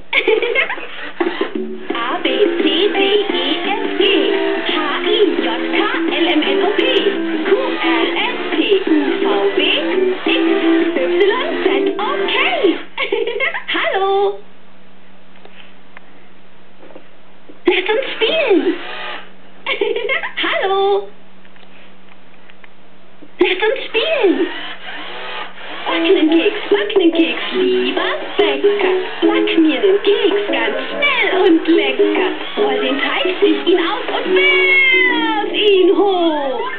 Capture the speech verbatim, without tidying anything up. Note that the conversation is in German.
A, B, C, D, E, F, G, H, I, J, K, L, M, N, O, P, Q, R, S, T, U, V, W, X, Y, Z, okay. Hallo. Lasst uns spielen. Hallo. Lasst uns spielen. Backen einen Keks, backen einen Keks, lieber Bäcker. Back mir den Keks ganz schnell und lecker. Roll den Teig, sieh ihn auf und wirf ihn hoch.